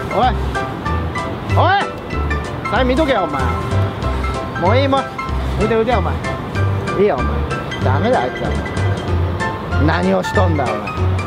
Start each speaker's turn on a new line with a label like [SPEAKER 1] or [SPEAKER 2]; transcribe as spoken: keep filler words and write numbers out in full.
[SPEAKER 1] おいおい、それ見とけよお前。もういい、もう腕腕お前いいよお前。ダメだあいつは。何をしとんだお前。